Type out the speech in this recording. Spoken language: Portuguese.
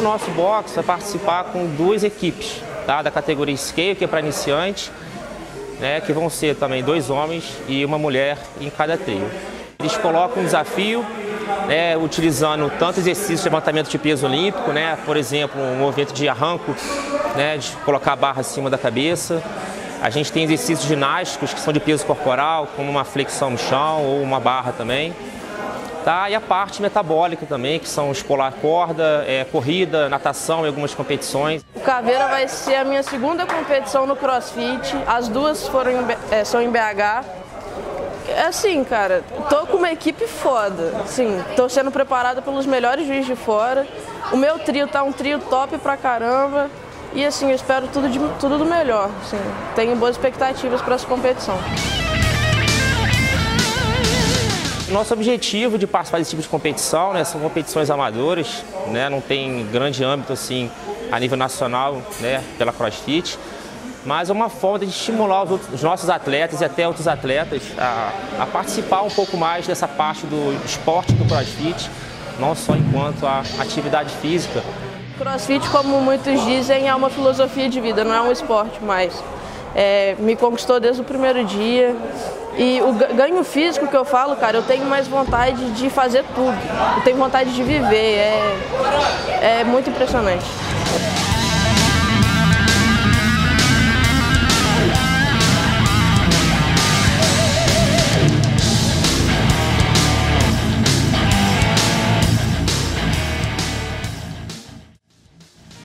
nosso box vai participar com 2 equipes, tá? Da categoria Scale, que é para iniciantes, né? Que vão ser também 2 homens e uma mulher em cada trio. Eles colocam um desafio, né, utilizando tanto exercícios de levantamento de peso olímpico, né? Por exemplo, um movimento de arranco, né? De colocar a barra acima da cabeça. A gente tem exercícios ginásticos que são de peso corporal, como uma flexão no chão ou uma barra também. Tá? E a parte metabólica também, que são pular corda, corrida, natação e algumas competições. O Caveira vai ser a minha 2ª competição no CrossFit, as 2 são em BH. Assim, cara, tô com uma equipe foda, assim, tô sendo preparada pelos melhores juízes de fora. O meu trio tá um trio top pra caramba e assim, eu espero tudo do melhor, assim, tenho boas expectativas para essa competição. Nosso objetivo de participar desse tipo de competição, né, são competições amadoras, né, não tem grande âmbito assim a nível nacional, né, pela CrossFit, mas é uma forma de estimular os nossos atletas e até outros atletas a participar um pouco mais dessa parte do esporte do CrossFit, não só enquanto a atividade física. CrossFit, como muitos dizem, é uma filosofia de vida, não é um esporte mais. Me conquistou desde o primeiro dia. E o ganho físico que eu falo, cara, eu tenho mais vontade de fazer tudo. Eu tenho vontade de viver, é muito impressionante.